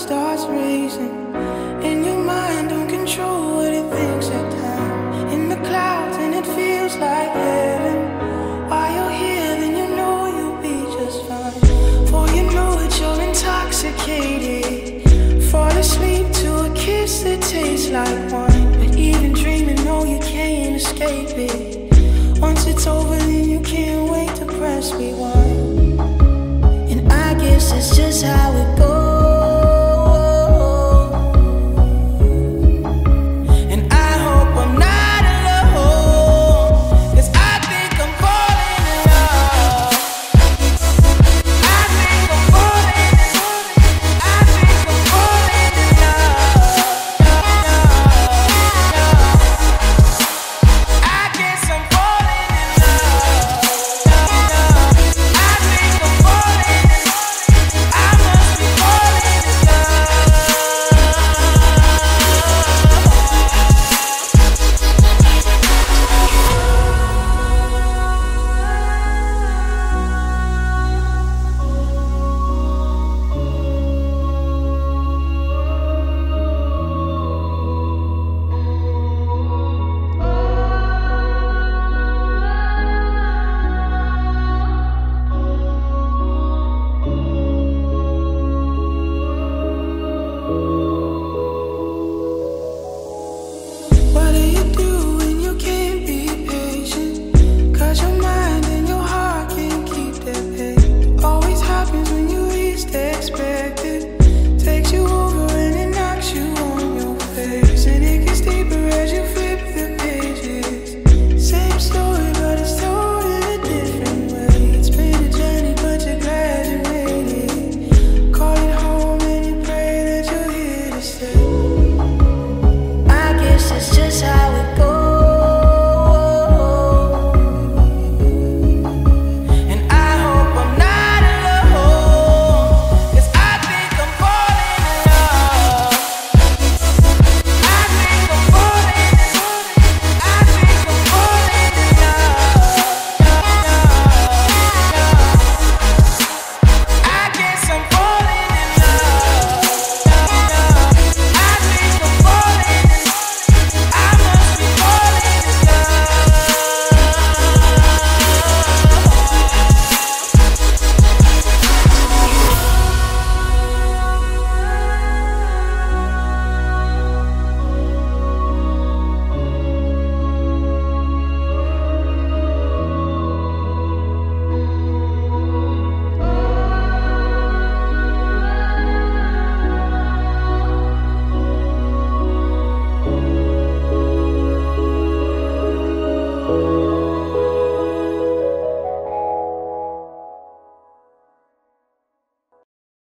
starts racing, and your mind don't control what it thinks at times. In the clouds and it feels like heaven. While you're here, then you know you'll be just fine. For you know it, you're intoxicated. Fall asleep to a kiss that tastes like wine. But even dreaming, no, you can't escape it. Once it's over, then you can't wait to press rewind. And I guess it's just how it goes.